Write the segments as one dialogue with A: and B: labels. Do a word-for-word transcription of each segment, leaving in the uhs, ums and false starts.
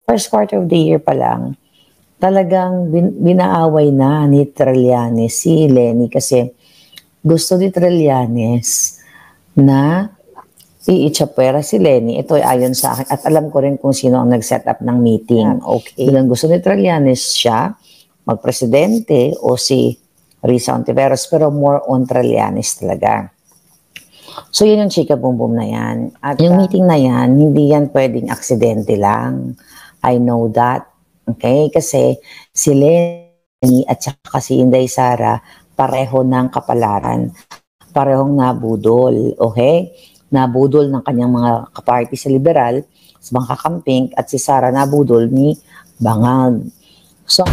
A: first quarter of the year pa lang, talagang bin binaaway na ni Trillanes si Leni kasi gusto ni Trillanes na i-itchapwera si Leni. Ito ay ayon sa akin at alam ko rin kung sino ang nag-set up ng meeting. Okay. Dahil gusto ni Trillanes siya magpresidente o si Risa Ontiveros, pero more on Trillanes talaga. So yun yung chika boom boom na yan. At yung meeting na yan, hindi yan pwedeng aksidente lang. I know that. Okay? Kasi si Leni at saka si Inday Sara pareho ng kapalaran. Parehong nabudol. Okay? Nabudol ng kanyang mga kaparty sa liberal, sa mga kakamping, at si Sara nabudol ni Bangag. So,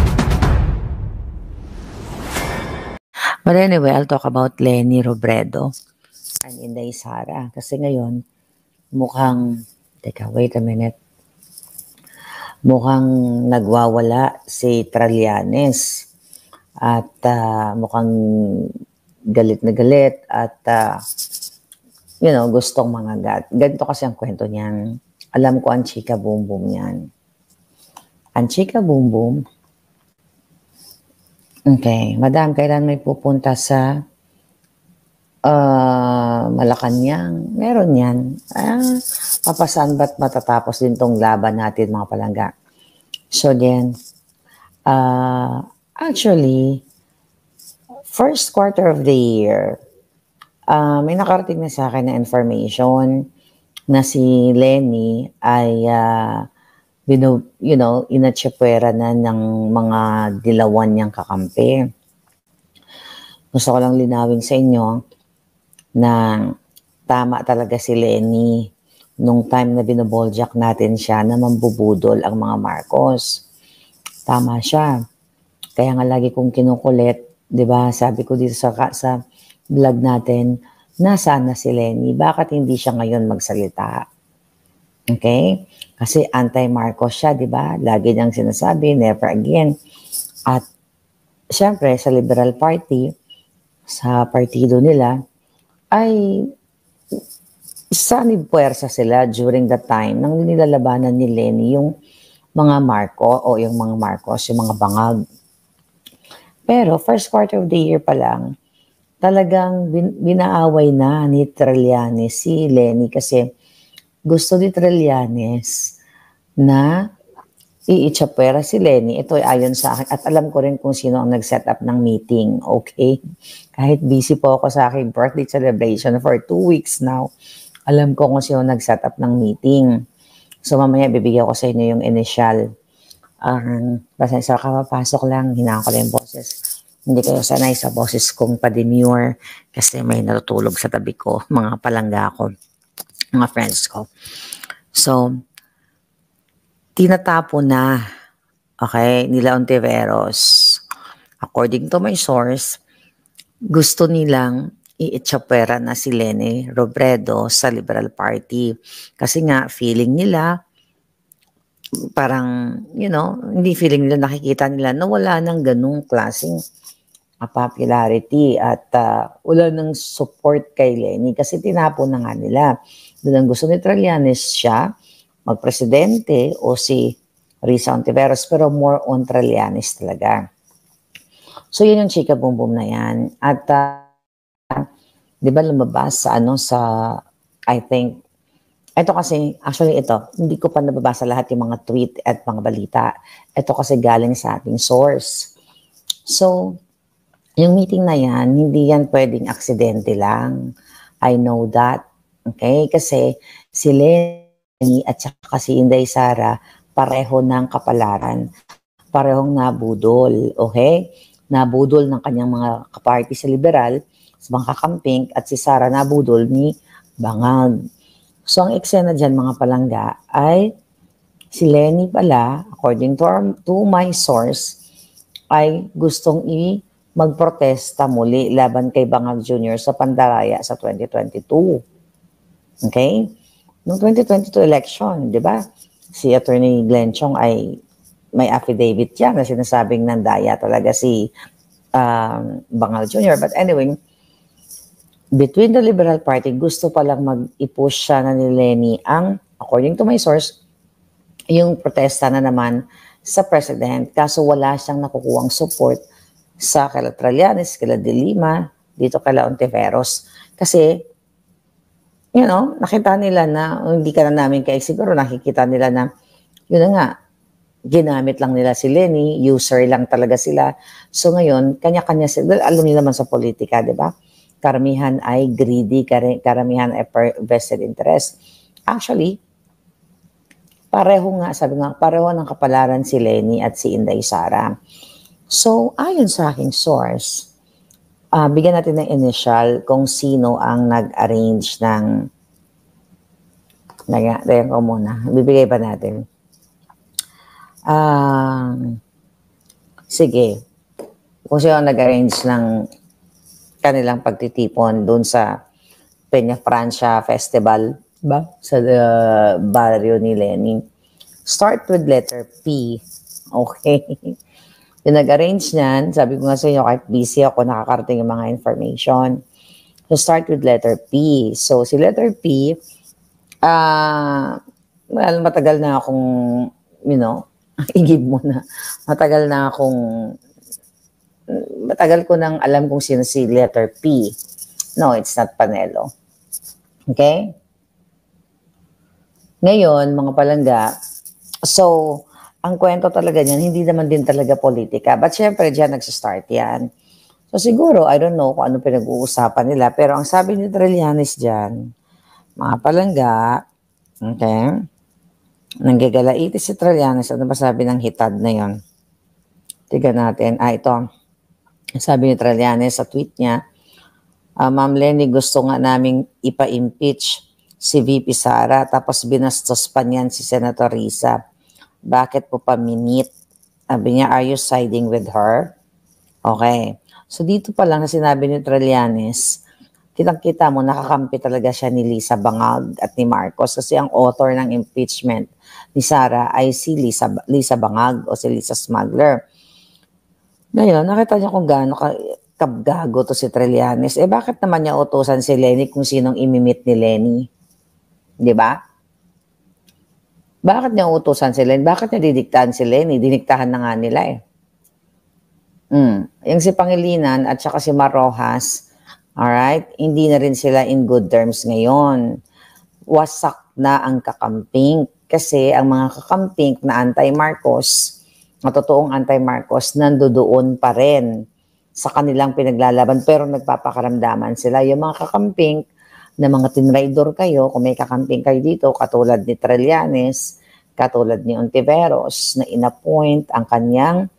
A: but anyway, I'll talk about Leni Robredo and Inday Sara. Kasi ngayon, mukhang, teka, wait a minute. Mukhang nagwawala si Trillanes. At uh, mukhang galit na galit at uh, you know, gustong mangagat. Ganito kasi ang kwento niyan. Alam ko ang chika boom boom niyan. Ang chika boom boom, okay, madam, kailan may pupunta sa uh, Malacanang? Meron yan. Ah, papasan ba't matatapos din tong laban natin, mga palangga? So then, uh, actually, first quarter of the year, uh, may nakarating na sa akin na information na si Leni ay uh, you know, you know, inatsapwera na ng mga dilawan niyang kakampi. Gusto ko lang linawin sa inyo na tama talaga si Leni nung time na binoboljak natin siya na mambubudol ang mga Marcos. Tama siya. Kaya nga lagi kong kinukulit, di ba? Sabi ko dito sa, sa vlog natin, nasaan na si Leni? Bakit hindi siya ngayon magsalita? Okay? Kasi anti-Marcos siya, di ba? Lagi niyang sinasabi, never again. At syempre, sa Liberal Party, sa partido nila, ay sanib puwersa sila during the time nang nilalabanan ni Leni yung mga Marco o yung mga Marcos, yung mga bangag. Pero first quarter of the year pa lang, talagang bin binaaway na ni Trillanes si Leni kasi gusto ni Trillanes na i-itchapwera si Leni. Ito ay ayon sa akin at alam ko rin kung sino ang nag-set up ng meeting. Okay? Kahit busy po ako sa aking birthday celebration for two weeks now, alam ko kung sino nag-set up ng meeting. So mamaya bibigyan ko sa inyo yung initial. Um, basta sa kapapasok lang, hinaan ko lang yung boses. Hindi kayo sanay sa boses kong pa-demure kasi may natutulog sa tabi ko, mga palangga ko, mga friends ko. So, tinatapo na, okay, nila Ontiveros. According to my source, gusto nilang i-itchapwera na si Leni Robredo sa Liberal Party. Kasi nga, feeling nila, parang, you know, hindi feeling nila, nakikita nila na wala nang ganung klaseng popularity at uh, wala nang support kay Leni kasi tinapo na nga nila. Doon ang gusto ni Trillanes siya magpresidente o si Risa Ontiveros, pero more on Trillanes talaga. So yun yung chika boom boom na yan. At uh, di ba lumabas sa ano sa, I think, ito kasi, actually ito, hindi ko pa nababasa lahat yung mga tweet at mga balita. Ito kasi galing sa ating source. So, yung meeting na yan, hindi yan pwedeng aksidente lang. I know that. Okay? Kasi si Leni at saka si Inday Sara pareho ng kapalaran. Parehong nabudol. Okay? Nabudol ng kanyang mga kaparty sa liberal, sa mga kakamping, at si Sara nabudol ni Bangag. So, ang eksena dyan, mga palangga, ay si Leni pala, according to, our, to my source, ay gustong i- magprotesta muli laban kay Bangag Junior sa Pandaraya sa twenty twenty-two. Okay? Noong twenty twenty-two election, di ba? Si Attorney Glenn Chong ay may affidavit yan na sinasabing nandaya talaga si um, Bangag Junior But anyway, between the Liberal Party, gusto palang mag-i-push siya na ni Leni ang, according to my source, yung protesta na naman sa president. Kaso wala siyang nakukuhang support sa kala Trillanes, kala De Lima, dito kala Ontiveros. Kasi, you know, nakita nila na, hindi ka na namin kaya siguro nakikita nila na, yun na nga, ginamit lang nila si Lenny, user lang talaga sila. So ngayon, kanya-kanya sila, alam niyo naman sa politika, di ba? Karamihan ay greedy, karamihan ay vested interest. Actually, pareho nga, sabi nga, pareho ng kapalaran si Lenny at si Inday Sara. So, ayon sa aking source, uh, bigyan natin ng initial kung sino ang nag-arrange ng, nag-arrange ko muna, bibigay pa natin. Uh, sige, kung sino ang nag-arrange ng kanilang pagtitipon doon sa Peña Francia Festival, ba? Sa uh, barrio ni Lenny. Start with letter P. Okay. Yung nag-arrange niyan, sabi ko nga sa inyo, kahit busy ako, nakakarating yung mga information. So, start with letter P. So, si letter P, ah, uh, well, matagal na akong, you know, i-give mo na. Matagal na akong, matagal ko nang alam kung sino si letter P. No, it's not Panelo. Okay? Ngayon, mga palangga, so, ang kwento talaga niyan, hindi naman din talaga politika. But syempre, dyan nagsistart yan. So siguro, I don't know kung ano pinag-uusapan nila, pero ang sabi ni Trillanes dyan, mga palangga, okay, nanggagalaiti si Trillanes, ano ba sabi ng hitad na yon? Tignan natin. Ah, ito. Sabi ni Trillanes sa tweet niya, uh, Ma'am Lenny, gusto nga naming ipa-impeach si V P Sara, tapos binastos pa niyan si Senator Risa. Bakit po pa minute? Sabi niya, are you siding with her? Okay. So dito pa lang na sinabi ni Trillanes, kitang-kita mo, nakakampi talaga siya ni Lisa Bangag at ni Marcos kasi ang author ng impeachment ni Sara ay si Lisa, Lisa Bangag o si Lisa Smuggler. Ngayon, nakita niya kung gaano ka, kabgago to si Trillanes. Eh bakit naman niya utusan si Lenny kung sinong imimit ni Lenny? Di ba? Bakit niya utusan si Lenny? Bakit niya didiktahan si Lenny? Diniktahan na nga nila eh. Mm. Yung si Pangilinan at saka si Marojas, alright, hindi na rin sila in good terms ngayon. Wasak na ang kakamping kasi ang mga kakamping na anti-Marcos, na totoong anti-Marcos, nandoon pa rin sa kanilang pinaglalaban pero nagpapakaramdaman sila. Yung mga kakamping na mga tinraidor kayo, kung may kakamping kayo dito, katulad ni Trillanes, katulad ni Ontiveros, na inappoint ang kanyang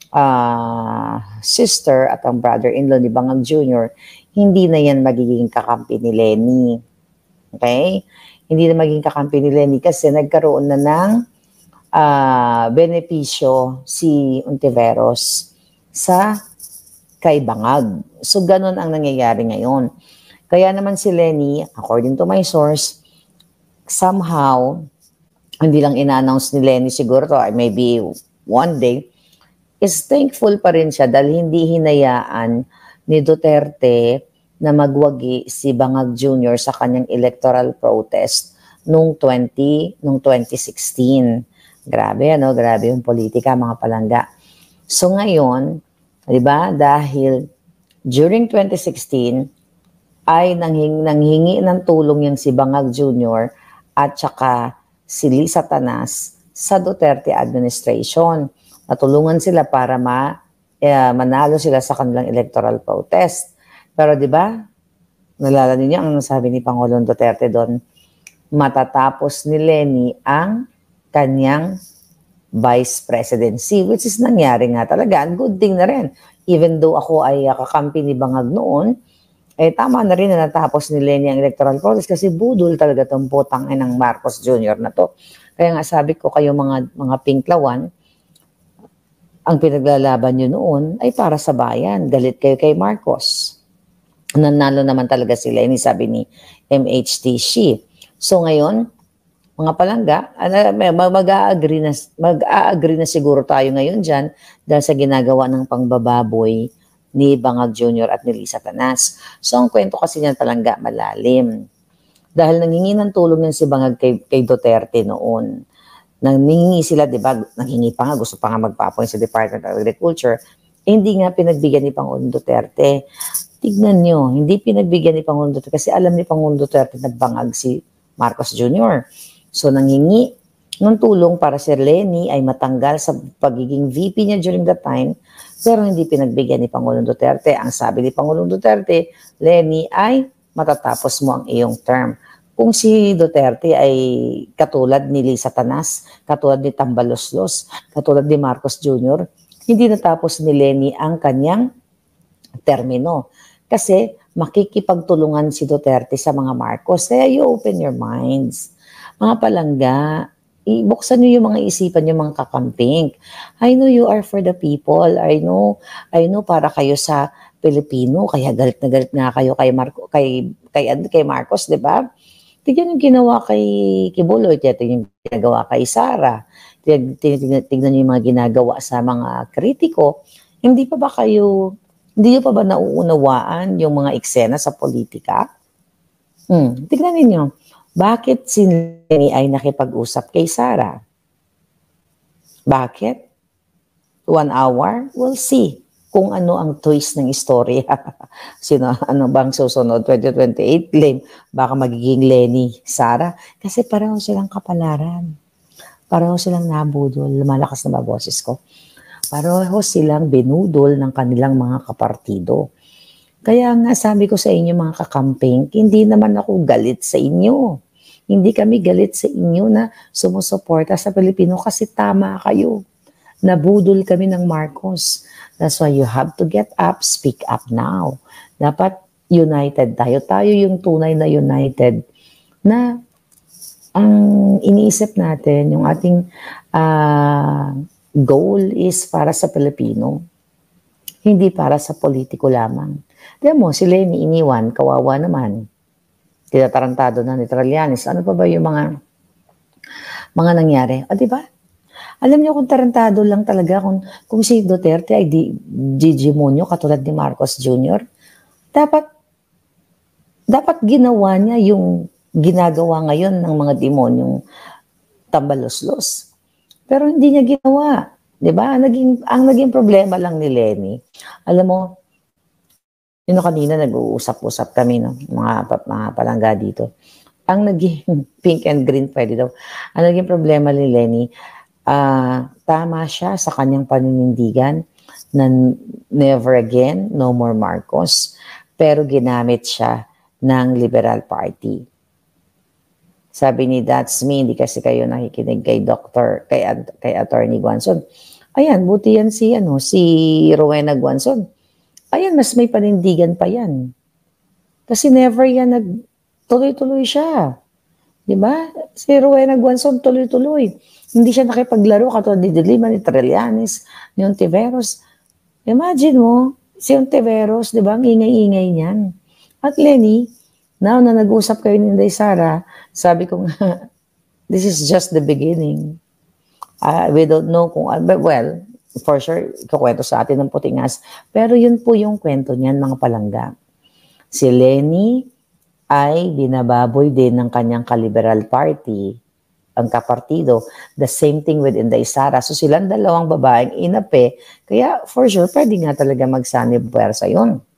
A: uh, sister at ang brother-in-law ni Bangag Junior, hindi na yan magiging kakampi ni Lenny. Okay? Hindi na magiging kakampi ni Lenny kasi nagkaroon na ng uh, benepisyo si Ontiveros sa kay Bangag. So, ganun ang nangyayari ngayon. Kaya naman si Lenny, according to my source, somehow, hindi lang ina-announce ni Lenny siguro to, maybe one day, is thankful pa rin siya dahil hindi hinayaan ni Duterte na magwagi si Bangag Junior sa kanyang electoral protest nung twenty nung twenty sixteen. Grabe ano, grabe yung politika mga palangga. So ngayon, 'di ba, dahil during twenty sixteen ay nanghingi, nanghingi ng tulong yung si Bangag Junior at saka si Lisa Tanas sa Duterte administration. Natulungan sila para ma, eh, manalo sila sa kanilang electoral protest. Pero di ba, nalala niyo ang sabi ni Pangulong Duterte doon, matatapos ni Lenny ang kanyang vice presidency, which is nangyari nga talaga. Ang good thing na rin. Even though ako ay uh, kakampi ni Bangag noon, eh tama na rin na natapos ni Lenny ang electoral protest kasi budol talaga itong putang ng Marcos Junior na to. Kaya nga sabi ko kayo mga, mga pinklawan, ang pinaglalaban nyo noon ay para sa bayan. Galit kayo kay Marcos. Nanalo naman talaga si Lenny, sabi ni M H T C. So ngayon, mga palangga, mag-a-agree na, mag-a-agree na siguro tayo ngayon dyan dahil sa ginagawa ng pangbababoy ni Bangag Junior at ni Lisa Tanas. So, ang kwento kasi niyan palangga malalim. Dahil nangingi ng tulong yan si Bangag kay, kay Duterte noon. Nangingi sila, di ba? Nangingi pa nga, gusto pa nga magpa-appoint sa Department of Agriculture. Eh, hindi nga pinagbigyan ni Pangulong Duterte. Tignan nyo, hindi pinagbigyan ni Pangulong Duterte kasi alam ni Pangulong Duterte na bangag si Marcos Junior So, nangingi ng tulong para si Leni ay matanggal sa pagiging V P niya during that time, pero hindi pinagbigyan ni Pangulong Duterte. Ang sabi ni Pangulong Duterte, Leni, ay matatapos mo ang iyong term. Kung si Duterte ay katulad ni Lisa Tanas, katulad ni Tambaloslos, katulad ni Marcos Junior, hindi natapos ni Leni ang kanyang termino. Kasi makikipagtulungan si Duterte sa mga Marcos. Kaya you open your minds. Mga palangga, ibuksan niyo yung mga isipan niyo, mga kakamping. I know you are for the people. I know, I know para kayo sa Pilipino, kaya galit na galit nga kayo kay Marco, kay kay kay Marcos, 'di ba? Tignan yung ginawa kay Kibuloy, tignan yung ginagawa kay Sara, tignan, tignan, tignan yung mga ginagawa sa mga kritiko. Hindi pa ba kayo, hindi nyo pa ba nauunawaan yung mga eksena sa politika? Hmm, tignan ninyo, bakit si Leni ay nakipag-usap kay Sara? Bakit? One hour? We'll see kung ano ang twist ng istorya. Sino, ano bang susunod? twenty twenty-eight, claim, baka magiging Leni, Sara. Kasi pareho silang kapalaran. Pareho silang nabudol. Lumalakas na ba boses ko? Pareho silang binudol ng kanilang mga kapartido. Kaya nga sabi ko sa inyo mga kakamping, hindi naman ako galit sa inyo. Hindi kami galit sa inyo na sumusuporta sa Pilipino kasi tama kayo. Nabudol kami ng Marcos. That's why you have to get up, speak up now. Dapat united tayo. Tayo yung tunay na united na ang iniisip natin, yung ating uh, goal is para sa Pilipino. Hindi para sa politiko lamang. Diyan mo, si Leni iniwan, kawawa naman. Tinatarantado na ni Trillanes. Ano pa ba yung mga mga nangyari? O, diba? Alam niyo kung tarantado lang talaga kung, kung si Duterte ay di, Gigimonyo katulad ni Marcos Junior Dapat, dapat ginawa niya yung ginagawa ngayon ng mga demonyong Tambaloslos. Pero hindi niya ginawa. Diba? Naging, ang naging problema lang ni Leni, alam mo, yun kanina nag-uusap-usap kami, no? mga, mga palangga dito. Ang naging pink and green pwede daw. Ang naging problema ni Leni, Uh, tama siya sa kanyang paninindigan na never again, no more Marcos, pero ginamit siya ng Liberal Party. Sabi ni That's Me, hindi kasi kayo nakikinig kay Doctor, kay, kay Attorney Guanzon. Ayan, buti yan si, ano, si Rowena Guanzon. Ayan, mas may panindigan pa yan. Kasi never yan nagtuloy-tuloy siya. Diba? Si Rowena Guanzon tuloy-tuloy. Hindi siya nakipaglaro katulad ni Dilima, ni Trillanes, ni Ontiveros. Imagine mo, si Ontiveros, di ba, ang ingay-ingay niyan. At Leni, now na nag-usap kayo ni Inday Sara, sabi ko nga, this is just the beginning. Uh, we don't know kung, but well, for sure, ikukwento sa atin ng Putingas. Pero yun po yung kwento niyan, mga palangga. Si Leni ay binababoy din ng kanyang ka-Liberal Party, ang kapartido. The same thing with Inday Sara. So silang dalawang babaeng inape, kaya for sure, pwede nga talaga magsanib puwersa yun.